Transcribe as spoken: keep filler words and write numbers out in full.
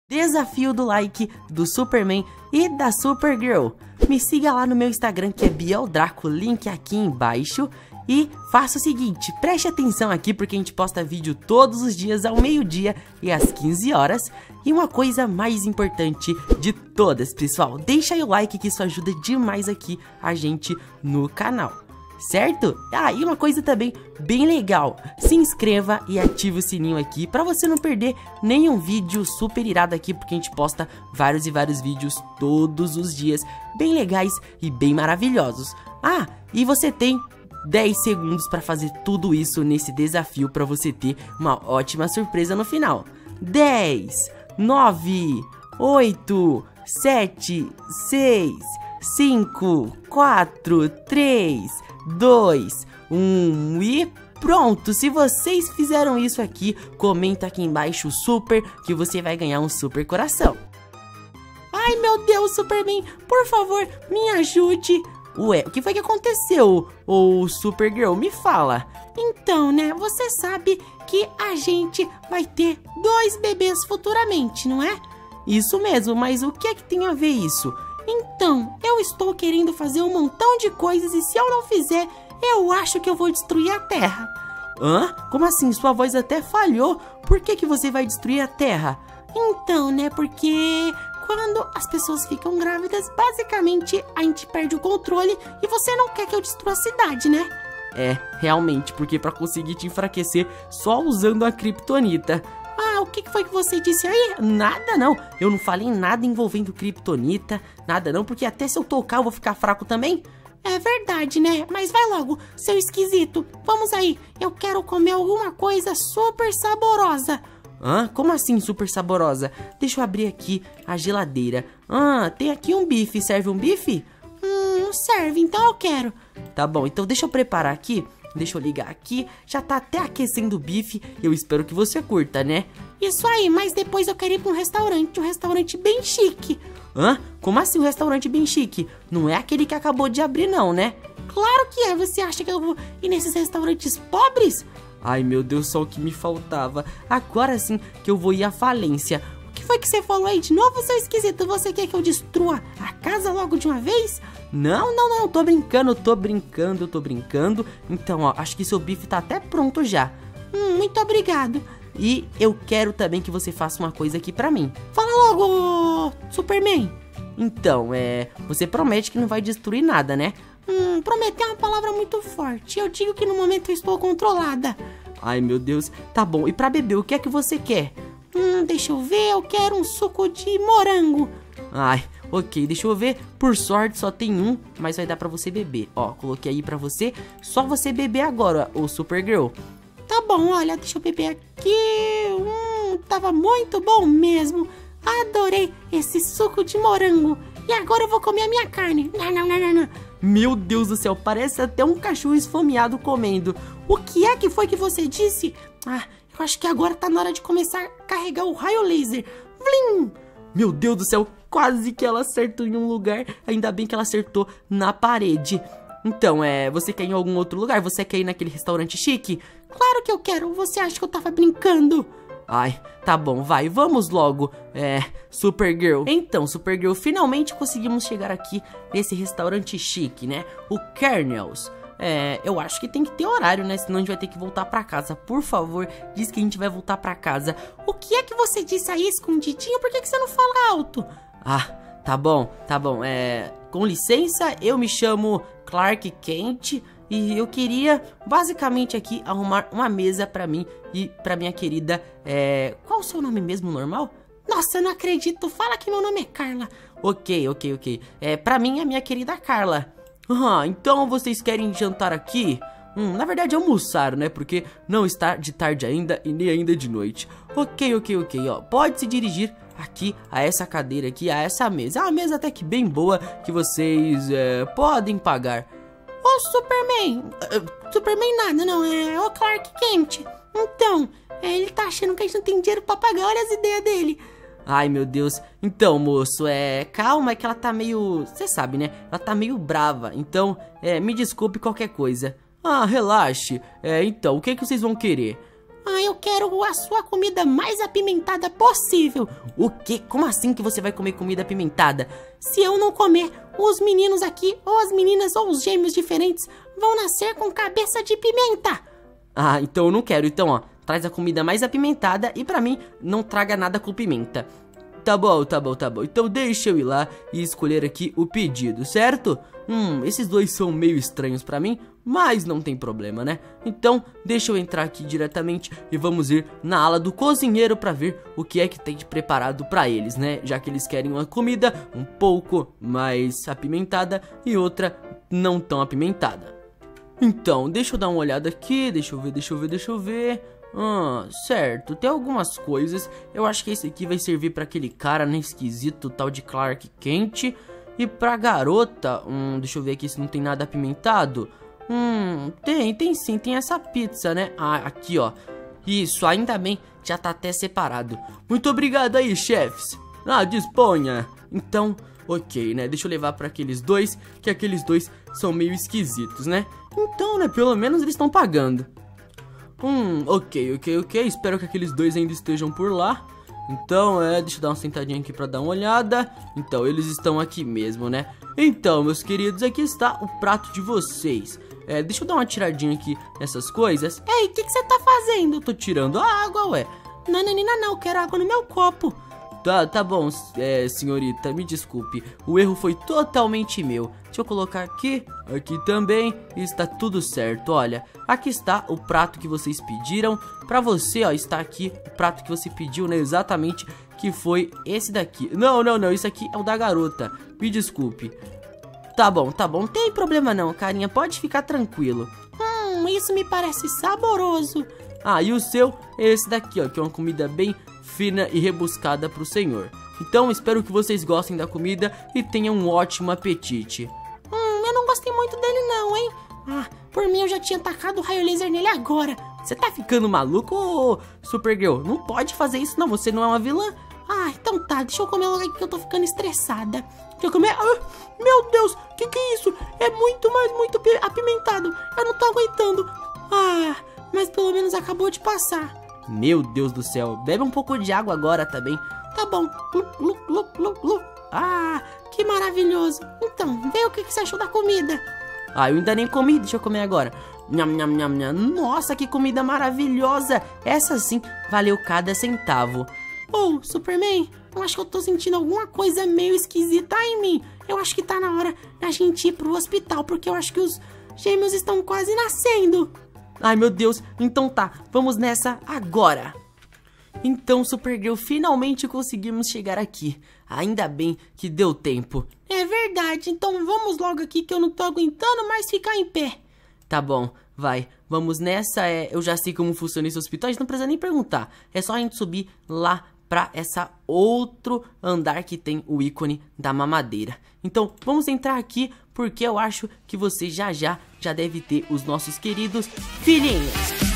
Desafio do like do Superman e da Supergirl. Me siga lá no meu Instagram, que é Bieldraco, link aqui embaixo. E faça o seguinte, preste atenção aqui porque a gente posta vídeo todos os dias ao meio-dia e às quinze horas. E uma coisa mais importante de todas, pessoal, deixa aí o like que isso ajuda demais aqui a gente no canal, certo? Ah, e uma coisa também bem legal, se inscreva e ative o sininho aqui pra você não perder nenhum vídeo super irado aqui, porque a gente posta vários e vários vídeos todos os dias, bem legais e bem maravilhosos. Ah, e você tem dez segundos pra fazer tudo isso nesse desafio pra você ter uma ótima surpresa no final. Dez, nove, oito, sete, seis, cinco, quatro, três, dois, um e pronto! Se vocês fizeram isso aqui, comenta aqui embaixo super que você vai ganhar um super coração. Ai meu Deus, Superman, por favor, me ajude. Ué, o que foi que aconteceu, ô Supergirl? Me fala. Então, né, você sabe que a gente vai ter dois bebês futuramente, não é? Isso mesmo, mas o que é que tem a ver isso? Então, eu estou querendo fazer um montão de coisas e se eu não fizer, eu acho que eu vou destruir a Terra. Hã? Como assim? Sua voz até falhou. Por que que você vai destruir a Terra? Então, né, porque quando as pessoas ficam grávidas, basicamente a gente perde o controle e você não quer que eu destrua a cidade, né? É, realmente, porque pra conseguir te enfraquecer só usando a Kryptonita. Ah, o que foi que você disse aí? Nada não, eu não falei nada envolvendo Kryptonita, nada não, porque até se eu tocar eu vou ficar fraco também. É verdade, né? Mas vai logo, seu esquisito, vamos aí, eu quero comer alguma coisa super saborosa. Hã? Como assim super saborosa? Deixa eu abrir aqui a geladeira. Ah, tem aqui um bife, serve um bife? Hum, não serve, então eu quero. Tá bom, então deixa eu preparar aqui. Deixa eu ligar aqui, já tá até aquecendo o bife. Eu espero que você curta, né? Isso aí, mas depois eu quero ir pra um restaurante, um restaurante bem chique. Hã? Como assim um restaurante bem chique? Não é aquele que acabou de abrir não, né? Claro que é, você acha que eu vou ir nesses restaurantes pobres? Ai meu Deus, só o que me faltava. Agora sim que eu vou ir à falência. O que foi que você falou aí de novo, seu esquisito? Você quer que eu destrua a casa logo de uma vez? Não, não, não, tô brincando, tô brincando, tô brincando. Então, ó, acho que seu bife tá até pronto já. Hum, muito obrigado. E eu quero também que você faça uma coisa aqui pra mim. Fala logo, Superman. Então, é... você promete que não vai destruir nada, né? Hum, prometer é uma palavra muito forte. Eu digo que no momento eu estou controlada. Ai, meu Deus. Tá bom, e pra beber, o que é que você quer? Hum, deixa eu ver, eu quero um suco de morango. Ai, ok, deixa eu ver. Por sorte só tem um, mas vai dar pra você beber. Ó, coloquei aí pra você. Só você beber agora, ô Supergirl. Tá bom, olha, deixa eu beber aqui. Hum, tava muito bom mesmo. Adorei esse suco de morango. E agora eu vou comer a minha carne. Não, não, não, não, não. Meu Deus do céu, parece até um cachorro esfomeado comendo. O que é que foi que você disse? Ah, eu acho que agora tá na hora de começar a carregar o raio laser. Vlim! Meu Deus do céu, quase que ela acertou em um lugar. Ainda bem que ela acertou na parede. Então, é, você quer ir em algum outro lugar? Você quer ir naquele restaurante chique? Claro que eu quero, você acha que eu tava brincando? Ai, tá bom, vai, vamos logo, é, Supergirl. Então, Supergirl, finalmente conseguimos chegar aqui nesse restaurante chique, né? O Kernels. É, eu acho que tem que ter horário, né? Senão a gente vai ter que voltar pra casa. Por favor, diz que a gente vai voltar pra casa. O que é que você disse aí, escondidinho? Por que que você não fala alto? Ah, tá bom, tá bom, é... com licença, eu me chamo Clark Kent e eu queria, basicamente aqui, arrumar uma mesa pra mim e pra minha querida, é... qual o seu nome mesmo, normal? Nossa, eu não acredito, fala que meu nome é Carla. Ok, ok, ok. É, pra mim é minha querida Carla. Ah, então vocês querem jantar aqui? Hum, na verdade almoçaram, né? Porque não está de tarde ainda e nem ainda de noite. Ok, ok, ok, ó. Pode se dirigir aqui a essa cadeira aqui, a essa mesa. É uma mesa até que bem boa que vocês é, podem pagar. Ô, Superman. Uh, Superman nada, não. É o Clark Kent. Então, é, ele tá achando que a gente não tem dinheiro pra pagar. Olha as ideias dele. Ai, meu Deus. Então, moço, é... calma, é que ela tá meio... você sabe, né? Ela tá meio brava. Então, é, me desculpe qualquer coisa. Ah, relaxe. É, então, o que que vocês vão querer? Ah, eu quero a sua comida mais apimentada possível. O quê? Como assim que você vai comer comida apimentada? Se eu não comer, os meninos aqui, ou as meninas, ou os gêmeos diferentes, vão nascer com cabeça de pimenta. Ah, então eu não quero. Então, ó, traz a comida mais apimentada e pra mim, não traga nada com pimenta. Tá bom, tá bom, tá bom. Então deixa eu ir lá e escolher aqui o pedido, certo? Hum, esses dois são meio estranhos pra mim, mas não tem problema, né? Então, deixa eu entrar aqui diretamente e vamos ir na ala do cozinheiro pra ver o que é que tem de preparado pra eles, né? Já que eles querem uma comida um pouco mais apimentada e outra não tão apimentada. Então, deixa eu dar uma olhada aqui, deixa eu ver, deixa eu ver, deixa eu ver... Ah, certo, tem algumas coisas. Eu acho que esse aqui vai servir pra aquele cara, né, esquisito, tal de Clark Kent. E pra garota, hum, deixa eu ver aqui se não tem nada apimentado. Hum, tem, tem sim, tem essa pizza, né? Ah, aqui, ó. Isso, ainda bem, já tá até separado. Muito obrigado aí, chefes. Ah, disponha. Então, ok, né, deixa eu levar pra aqueles dois, que aqueles dois são meio esquisitos, né? Então, né, pelo menos eles estão pagando. Hum, ok, ok, ok, espero que aqueles dois ainda estejam por lá. Então, é, deixa eu dar uma sentadinha aqui pra dar uma olhada. Então, eles estão aqui mesmo, né? Então, meus queridos, aqui está o prato de vocês. É, deixa eu dar uma tiradinha aqui nessas coisas. Ei, o que que você tá fazendo? Eu tô tirando a água, ué. Não, não, não, não, eu quero água no meu copo. Tá, tá bom, é, senhorita, me desculpe. O erro foi totalmente meu. Deixa eu colocar aqui, aqui também, e está tudo certo. Olha, aqui está o prato que vocês pediram. Pra você, ó, está aqui o prato que você pediu, né, exatamente, que foi esse daqui. Não, não, não, isso aqui é o da garota. Me desculpe. Tá bom, tá bom, não tem problema não, carinha, pode ficar tranquilo. Hum, isso me parece saboroso. Ah, e o seu é esse daqui, ó, que é uma comida bem fina e rebuscada pro senhor. Então, espero que vocês gostem da comida e tenham um ótimo apetite. Hum, eu não gostei muito dele não, hein? Ah, por mim eu já tinha tacado o raio laser nele agora. Você tá ficando maluco, ô, Supergirl? Não pode fazer isso não, você não é uma vilã. Ah, então tá, deixa eu comer logo aqui que eu tô ficando estressada. Deixa eu comer... Ah, meu Deus, que que é isso? É muito, mais muito apimentado. Eu não tô aguentando. Ah, mas pelo menos acabou de passar. Meu Deus do céu, bebe um pouco de água agora também. Tá bom. Lu, lu, lu, lu. Ah, que maravilhoso. Então, vê o que, que você achou da comida. Ah, eu ainda nem comi, deixa eu comer agora. Nham, nham, nham, nham. Nossa, que comida maravilhosa. Essa sim valeu cada centavo. Oh, Superman, eu acho que eu tô sentindo alguma coisa meio esquisita em mim. Eu acho que tá na hora da gente ir pro hospital, porque eu acho que os gêmeos estão quase nascendo. Ai, meu Deus, então tá, vamos nessa agora. Então, Supergirl, finalmente conseguimos chegar aqui. Ainda bem que deu tempo. É verdade, então vamos logo aqui que eu não tô aguentando mais ficar em pé. Tá bom, vai, vamos nessa, é, eu já sei como funciona esse hospital, a gente não precisa nem perguntar. É só a gente subir lá pra essa outro andar que tem o ícone da mamadeira. Então, vamos entrar aqui, porque eu acho que você já já, já deve ter os nossos queridos filhinhos.